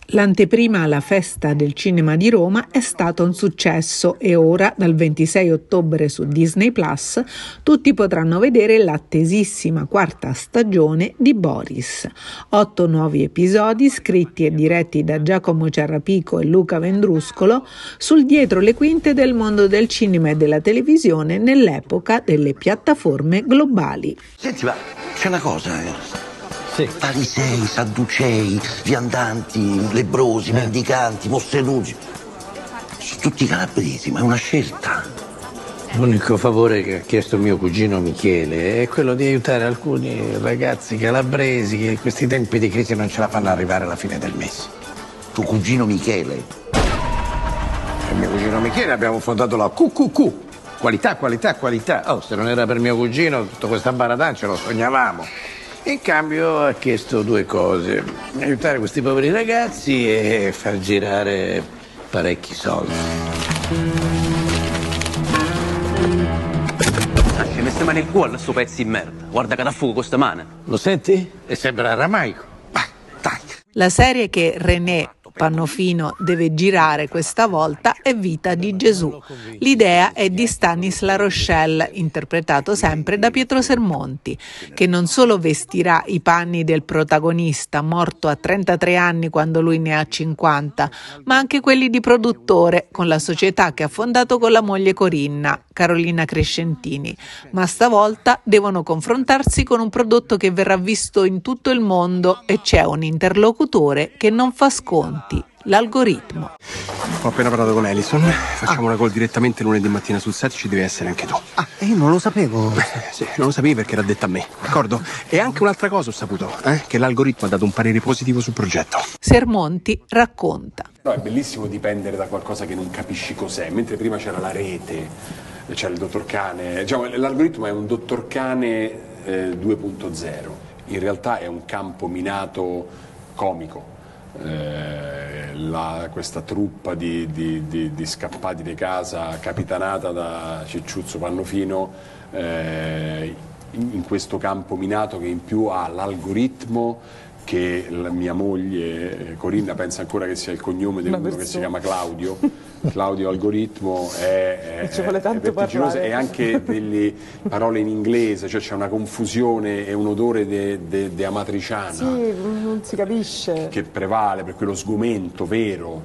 L'anteprima alla Festa del Cinema di Roma è stata un successo e ora, dal 26 ottobre su Disney Plus, tutti potranno vedere l'attesissima quarta stagione di Boris. 8 nuovi episodi, scritti e diretti da Giacomo Ciarrapico e Luca Vendruscolo, sul dietro le quinte del mondo del cinema e della televisione nell'epoca delle piattaforme globali. Senti, ma c'è una cosa, Sì. Farisei, sadducei, viandanti, lebbrosi, mendicanti, mossenuti. Sono tutti calabresi, ma è una scelta. L'unico favore che ha chiesto mio cugino Michele è quello di aiutare alcuni ragazzi calabresi che in questi tempi di crisi non ce la fanno arrivare alla fine del mese. Tuo cugino Michele? Per mio cugino Michele abbiamo fondato la QQQ. Qualità, qualità, qualità. Oh, se non era per mio cugino, tutta questa baradan ce lo sognavamo. In cambio ha chiesto due cose: aiutare questi poveri ragazzi e far girare parecchi soldi. Ci mette mani nel cuore sto pezzo di merda. Guarda che da fuoco con sta mano. Lo senti? E sembra aramaico. Dai. La serie che René Pannofino deve girare questa volta è Vita di Gesù. L'idea è di Stanis La Rochelle, interpretato sempre da Pietro Sermonti, che non solo vestirà i panni del protagonista, morto a 33 anni quando lui ne ha 50, ma anche quelli di produttore, con la società che ha fondato con la moglie Corinna, Carolina Crescentini. Ma stavolta devono confrontarsi con un prodotto che verrà visto in tutto il mondo e c'è un interlocutore che non fa sconti. L'algoritmo. Ho appena parlato con Ellison. Facciamo una call direttamente lunedì mattina sul set, ci devi essere anche tu. Io non lo sapevo. Sì, non lo sapevi perché era detta a me, d'accordo? E anche un'altra cosa ho saputo, che l'algoritmo ha dato un parere positivo sul progetto. Sermonti racconta. No, è bellissimo dipendere da qualcosa che non capisci cos'è, mentre prima c'era la rete, c'era il dottor Cane. Diciamo, l'algoritmo è un dottor Cane 2.0. In realtà è un campo minato comico. Questa truppa di scappati di casa capitanata da Cicciuzzo Pannofino in questo campo minato che in più ha l'algoritmo che la mia moglie Corinna pensa ancora che sia il cognome di uno che si chiama Claudio. Claudio Algoritmo è vertiginoso e anche delle parole in inglese, cioè c'è una confusione e un odore di amatriciana. Sì, non si capisce. Che prevale per quello sgomento vero.